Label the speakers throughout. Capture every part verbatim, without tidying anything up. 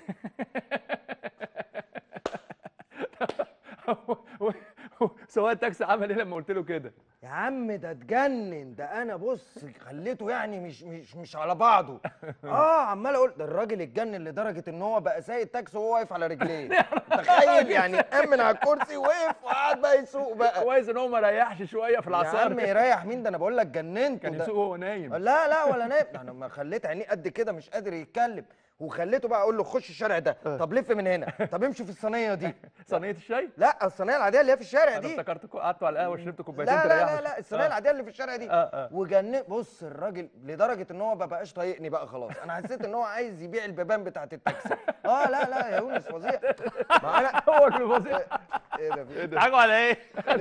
Speaker 1: سواق التاكسي عمل ايه لما قلت له كده؟
Speaker 2: يا عم ده اتجنن، ده انا بص خليته يعني مش مش مش على بعضه. اه عمال اقول ده الراجل اتجنن لدرجه ان هو بقى سايق تاكسي وهو واقف على رجليه. تخيل يعني امن على الكرسي وقف وقعد بقى يسوق بقى.
Speaker 1: كويس ان هو ما ريحش شويه في العصار.
Speaker 2: يا عم يريح مين ده، انا بقول لك جننته.
Speaker 1: كان يسوق وهو نايم.
Speaker 2: لا لا ولا نايم، انا ما خليت عينيه قد كده مش قادر يتكلم، وخليته بقى اقول له خش الشارع ده، طب لف من هنا، طب امشي في الصينيه دي.
Speaker 1: صينيه الشاي؟
Speaker 2: لا الصينيه العاديه اللي هي في الشارع دي.
Speaker 1: انا افتكرتكم قعدتوا على القهوه وشربتوا كوبايتين
Speaker 2: لا
Speaker 1: تريحوا.
Speaker 2: لا لا لا الصينيه
Speaker 1: آه.
Speaker 2: العاديه اللي في الشارع دي.
Speaker 1: آه آه.
Speaker 2: وجنن بص الراجل لدرجه ان هو ما بقاش طايقني بقى خلاص، انا حسيت ان هو عايز يبيع البيبان بتاعت التاكسي. اه لا لا يا يونس فظيع. ما انا
Speaker 1: هو كان فظيع.
Speaker 2: ايه ده في ايه ده؟
Speaker 3: بتضحكوا على ايه؟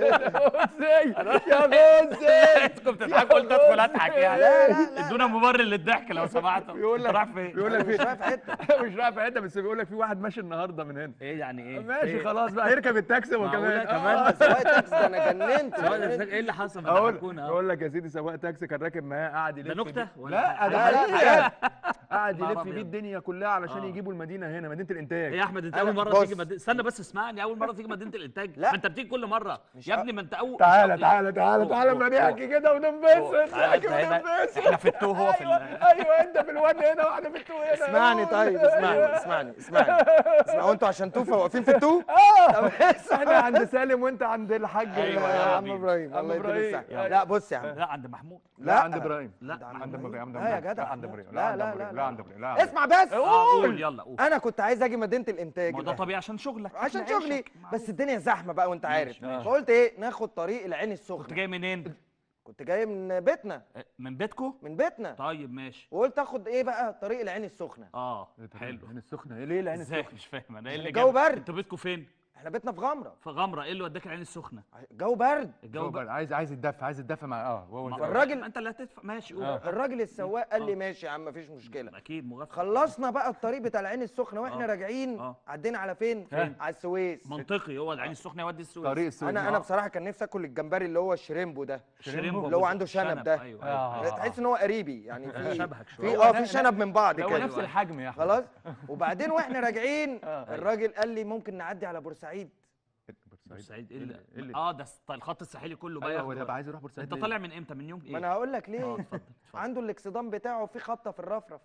Speaker 1: ازاي؟
Speaker 2: يا بوزي
Speaker 3: انتوا بتضحكوا قلت ادخل اضحك يعني.
Speaker 2: لا لا لا
Speaker 3: ادونا مبرر للضحك لو سمحتوا.
Speaker 1: بيقول لك
Speaker 3: رايح فين؟
Speaker 1: بيقول لك
Speaker 2: مش
Speaker 1: في
Speaker 2: رايح في حته.
Speaker 1: مش رايح في حته، بس بيقول لك في واحد ماشي النهارده من هنا.
Speaker 3: ايه يعني ايه؟
Speaker 1: ماشي
Speaker 3: إيه؟
Speaker 1: خلاص بقى يركب التاكسي هو
Speaker 3: معقولة
Speaker 1: كمان.
Speaker 3: كمان؟
Speaker 1: آه.
Speaker 2: سواق تاكسي ده انا جننت.
Speaker 3: سواء
Speaker 2: جننت.
Speaker 3: ايه اللي حصل؟ ما
Speaker 1: اقول
Speaker 3: ضحكونا.
Speaker 1: اقول لك يا سيدي، سواق تاكسي كان راكب معاه قاعد يلف
Speaker 3: ده نكته
Speaker 1: بيه-
Speaker 3: ولا
Speaker 1: لا ده
Speaker 2: لا، لا،
Speaker 1: حقيقة. قاعد
Speaker 3: نهار
Speaker 1: يلف
Speaker 3: أبيض.
Speaker 1: بيه الدنيا كلها علشان
Speaker 3: آه.
Speaker 1: يجيبوا المدينه هنا، مدينه الانتاج.
Speaker 3: ايه يا احمد، انت
Speaker 2: أنا-
Speaker 3: اول مره
Speaker 2: بص.
Speaker 3: تيجي مد... استنى بس اسمعني، اول مره تيجي مدينه الانتاج؟
Speaker 2: لا.
Speaker 3: ما انت بتيجي كل مره
Speaker 2: مش
Speaker 3: يا
Speaker 2: أ-
Speaker 3: ابني، ما انت اول
Speaker 1: تعالى تعالى تعالى
Speaker 3: روح،
Speaker 1: تعالى
Speaker 3: روح،
Speaker 1: ما
Speaker 3: روح.
Speaker 1: نحكي كده وننبسط.
Speaker 3: تعالى
Speaker 1: نحكي
Speaker 3: هنا.
Speaker 1: وننبسط.
Speaker 3: احنا في التو هو في
Speaker 1: ايوه
Speaker 3: ال-
Speaker 1: ايوه انت في الون هنا واحنا في التو هنا.
Speaker 2: اسمعني طيب اسمعني اسمعني اسمعني اسمعني وانتوا عشان توفى واقفين في التو.
Speaker 1: اه احنا عند سالم وانت عند الحاج.
Speaker 3: أيوة يا
Speaker 2: يا
Speaker 3: حبيبي.
Speaker 2: عم ابراهيم
Speaker 1: عم
Speaker 2: الله يديله
Speaker 1: إبراهيم.
Speaker 2: الصحه. لا بص يا عم،
Speaker 3: لا عند محمود.
Speaker 1: لا
Speaker 2: لا.
Speaker 1: عند ابراهيم.
Speaker 3: لا
Speaker 2: عند
Speaker 1: عند ابراهيم. عند
Speaker 2: لا يا
Speaker 1: ابراهيم.
Speaker 2: جدع.
Speaker 1: لا عند ابراهيم.
Speaker 2: لا،
Speaker 1: لا
Speaker 2: لا،
Speaker 1: عند
Speaker 2: لا،
Speaker 1: ابراهيم.
Speaker 2: لا.
Speaker 1: لا عند ابراهيم. لا عند
Speaker 2: اسمع بس.
Speaker 3: اه قول يلا قول.
Speaker 2: انا كنت عايز اجي مدينه الانتاج
Speaker 3: ما هو ده طبيعي عشان شغلك
Speaker 2: عشان
Speaker 3: إحنا
Speaker 2: شغلي،
Speaker 3: عيشك.
Speaker 2: بس الدنيا زحمه بقى وانت عارف،
Speaker 3: ماشي.
Speaker 2: فقلت ايه ناخد طريق العين
Speaker 3: كنت
Speaker 2: السخنه.
Speaker 3: جاي منين؟
Speaker 2: كنت جاي من بيتنا
Speaker 3: من بيتكو؟
Speaker 2: من بيتنا
Speaker 3: طيب ماشي.
Speaker 2: وقلت اخد ايه بقى طريق العين السخنه.
Speaker 3: اه
Speaker 1: حلو.
Speaker 3: حلو.
Speaker 1: العين السخنه ليه العين
Speaker 3: ازاي
Speaker 1: السخنه؟
Speaker 3: مش فاهم انا ايه اللي
Speaker 2: الجو
Speaker 3: جاب-
Speaker 2: برد.
Speaker 3: انتوا بيتكو فين؟
Speaker 2: احنا بيتنا في غمره.
Speaker 3: في غمره. ايه اللي وداك العين السخنه؟
Speaker 2: جو برد.
Speaker 3: الجو بقى.
Speaker 1: عايز عايز يتدفى عايز يتدفى مع اه وهو
Speaker 3: ما-
Speaker 2: فالراجل-
Speaker 3: ما انت اللي هتدفع. ماشي قول.
Speaker 1: آه.
Speaker 2: الراجل السواق قال لي
Speaker 3: آه.
Speaker 2: ماشي يا عم مفيش مشكله.
Speaker 3: اكيد مغفل.
Speaker 2: خلصنا بقى الطريق بتاع العين السخنه واحنا
Speaker 3: آه.
Speaker 2: راجعين
Speaker 3: آه.
Speaker 2: عدينا على فين؟
Speaker 1: فين؟
Speaker 2: على السويس.
Speaker 3: منطقي، هو العين السخنه يودي السويس.
Speaker 1: طريق السويس.
Speaker 2: انا انا بصراحه كان نفسي اكل الجمبري اللي هو الشريمبو ده،
Speaker 3: شريمبو
Speaker 2: اللي هو
Speaker 3: بالظبط.
Speaker 2: عنده شنب ده.
Speaker 3: ايوه
Speaker 1: آه.
Speaker 3: ايوه.
Speaker 2: تحس ان هو قريبي يعني في
Speaker 3: شبهك شوية.
Speaker 2: في
Speaker 1: هو
Speaker 2: اه
Speaker 1: ده-
Speaker 2: في شنب من بعض
Speaker 1: هو
Speaker 2: كده.
Speaker 1: نفس الحجم يا احمد.
Speaker 2: خلاص. وبعدين واحنا راجعين
Speaker 1: آه.
Speaker 2: الراجل قال لي ممكن نعدي على بورسعيد.
Speaker 3: بورسعيد ايه
Speaker 1: إيه
Speaker 3: اللي-
Speaker 1: اللي-
Speaker 3: اه ده الس- الخط الساحلي كله بقى
Speaker 1: ايوه هو
Speaker 3: ياخده.
Speaker 1: ده بقى عايز يروح بورسعيد.
Speaker 3: انت
Speaker 1: ليه؟
Speaker 3: طالع من امتى؟ من يوم ايه؟
Speaker 2: ما انا هقول لك
Speaker 3: اه
Speaker 2: ليه.
Speaker 3: اتفضل اتفضل.
Speaker 2: عنده الاكسدام بتاعه في خبطه في الرفرف،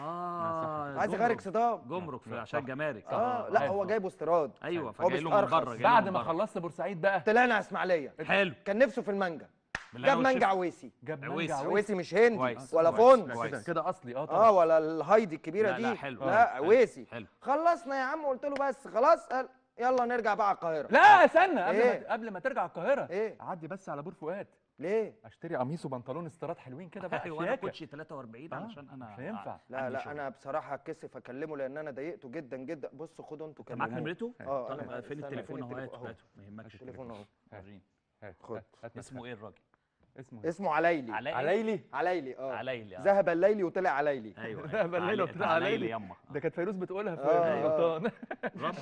Speaker 3: اه
Speaker 2: عايز يغير
Speaker 3: جمرك.
Speaker 2: اكسدام.
Speaker 3: جمرك في
Speaker 1: صح.
Speaker 3: عشان جمارك.
Speaker 2: اه لا هو جايبه استيراد.
Speaker 3: ايوه
Speaker 2: هو
Speaker 3: فجاي له من
Speaker 2: بيسترخص.
Speaker 3: بره. جاي له
Speaker 1: بعد
Speaker 3: من
Speaker 1: ما
Speaker 3: بره.
Speaker 1: خلصت بورسعيد بقى
Speaker 2: طلعنا على اسماعيليه.
Speaker 3: حلو.
Speaker 2: كان نفسه في المانجا،
Speaker 3: بالله
Speaker 2: جاب
Speaker 3: والشفا.
Speaker 2: مانجا عويسي.
Speaker 1: جاب
Speaker 3: عويسي.
Speaker 1: مانجا
Speaker 2: عويسي مش هندي
Speaker 3: كويس،
Speaker 2: ولا
Speaker 3: كويس،
Speaker 2: فندق.
Speaker 3: كويس.
Speaker 1: كده كده اصلي اه
Speaker 2: اه
Speaker 1: طبعا.
Speaker 2: ولا الهايدي الكبيره
Speaker 3: لا،
Speaker 2: دي.
Speaker 3: لا، حلو.
Speaker 2: لا
Speaker 3: حلو،
Speaker 2: عويسي.
Speaker 3: حلو.
Speaker 2: خلصنا يا عم قلت له بس خلاص. قال يلا نرجع بقى على القاهره.
Speaker 1: لا استنى قبل
Speaker 2: إيه؟
Speaker 1: ما قبل ما ترجع القاهره
Speaker 2: ايه؟
Speaker 1: عدي بس على بور فؤاد
Speaker 2: ليه؟
Speaker 1: اشتري قميص وبنطلون استيراد حلوين كده بقى
Speaker 3: ايوه انا
Speaker 1: شياكه.
Speaker 3: كوتشي تلاتة واربعين
Speaker 1: آه،
Speaker 3: علشان انا
Speaker 1: مش هينفع.
Speaker 2: لا
Speaker 3: عندي
Speaker 2: لا
Speaker 3: شغل.
Speaker 2: انا بصراحه كسف اكلمه لان انا ضايقته جدا جدا. بصوا خدوا انتوا
Speaker 3: انت معاك
Speaker 2: كلموه.
Speaker 3: نمرته؟
Speaker 2: اه
Speaker 3: طب
Speaker 2: انا
Speaker 3: فين
Speaker 2: استنى،
Speaker 3: التليفون اهو؟
Speaker 2: التليفون؟
Speaker 3: هاته هاته ما يهمكش.
Speaker 2: التليفون اهو.
Speaker 3: وريني.
Speaker 1: هات،
Speaker 2: خد.
Speaker 1: هات، هات
Speaker 3: اسمه ايه الراجل؟
Speaker 1: اسمه
Speaker 2: اسمه عليلي.
Speaker 3: علاء.
Speaker 1: عليلي.
Speaker 2: عليلي اه
Speaker 3: عليلي. آه.
Speaker 2: ذهب الليل وطلع عليلي.
Speaker 3: ايوه
Speaker 1: لا، بالليل
Speaker 3: علي-
Speaker 1: وطلع
Speaker 3: عليلي
Speaker 1: عليلي.
Speaker 3: يما.
Speaker 1: ده كانت فيروز بتقولها في
Speaker 2: آه،
Speaker 1: الغلطان.
Speaker 3: رد.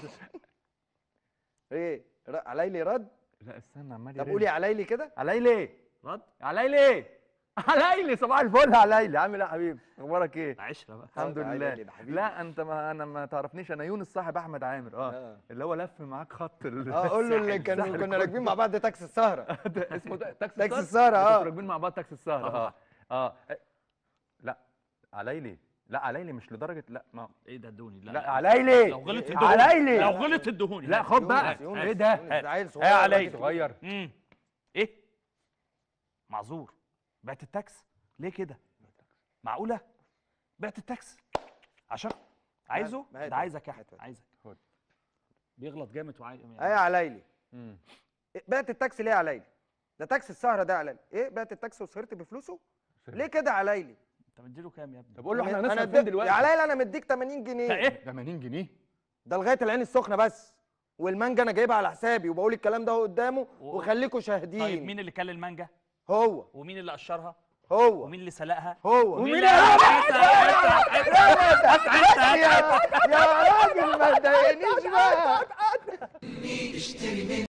Speaker 2: ايه ر- عليلي رد.
Speaker 1: لا استنى عمال
Speaker 2: طب
Speaker 1: يرن.
Speaker 2: قولي عليلي كده.
Speaker 1: عليلي
Speaker 3: رد.
Speaker 1: عليلي عليلي صباح الفل عليلي. عامل ايه يا حبيبي؟ اخبارك ايه؟
Speaker 3: عشرة بقى.
Speaker 1: الحمد
Speaker 2: آه،
Speaker 1: لله.
Speaker 2: عليلي ده حبيبي.
Speaker 1: لا انت ما انا ما تعرفنيش، انا يونس صاحب احمد عامر. اه
Speaker 2: اه
Speaker 1: اللي هو لف معاك خط ال-
Speaker 2: اه قول له اللي
Speaker 1: الساحل-
Speaker 2: كان
Speaker 1: الساحل
Speaker 2: كنا
Speaker 1: كله.
Speaker 2: راكبين مع بعض تاكسي السهره.
Speaker 1: ده اسمه ده- تاكسي
Speaker 2: تاكسي
Speaker 1: السهرة؟
Speaker 2: السهرة، اه.
Speaker 1: كنتوا راكبين مع بعض تاكسي السهرة. اه اه لا عليلي. لا عليلي مش لدرجه. لا ما
Speaker 3: ايه ده ادوني؟ لا
Speaker 1: لا عليلي.
Speaker 3: لو غلط
Speaker 2: إيه؟
Speaker 3: الدهوني.
Speaker 1: عليلي.
Speaker 3: لو غلط الدهوني.
Speaker 1: لا خد بقى.
Speaker 2: يونس، يونس،
Speaker 1: ايه ده؟
Speaker 2: يونس، ده عيل صغير.
Speaker 3: ايه عليلي؟
Speaker 2: راجل
Speaker 1: صغير.
Speaker 3: امم ايه؟ معذور. بعت التاكس ليه كده؟ معقوله؟ بعت التاكس عشان عايزه؟
Speaker 2: ما هات-
Speaker 3: ده عايزك يا احمد،
Speaker 2: هات- هات.
Speaker 3: عايزك.
Speaker 1: خد.
Speaker 3: بيغلط جامد وعايز
Speaker 2: ايه يا عليلي؟
Speaker 1: مم.
Speaker 2: إيه، بعت التاكسي ليه يا عليلي؟ ده تاكسي السهره ده يا عليلي. ايه بعت التاكسي وسهرت بفلوسه؟ ليه كده يا عليلي؟
Speaker 3: انت مديله كام يا ابني؟
Speaker 1: طب قول له احنا
Speaker 2: أنا
Speaker 1: هنصرف
Speaker 2: اديت-
Speaker 1: فين دلوقتي؟
Speaker 2: يا عليلي انا مديك تمانين جنيه.
Speaker 3: ايه؟
Speaker 1: ثمانين جنيه.
Speaker 2: ده لغايه العين السخنه بس، والمانجا انا جايبها على حسابي وبقول الكلام ده قدامه
Speaker 3: و-
Speaker 2: وخليكوا شاهدين.
Speaker 3: طيب مين اللي كل المانجا؟
Speaker 2: هو
Speaker 3: ومين اللي قشرها؟
Speaker 2: هو
Speaker 3: ومين اللي سلقها؟
Speaker 2: هو
Speaker 3: ومين
Speaker 2: ومين
Speaker 3: اللي
Speaker 2: اللي-
Speaker 3: يا
Speaker 2: يا يا راجل ما تضايقنيش بقى.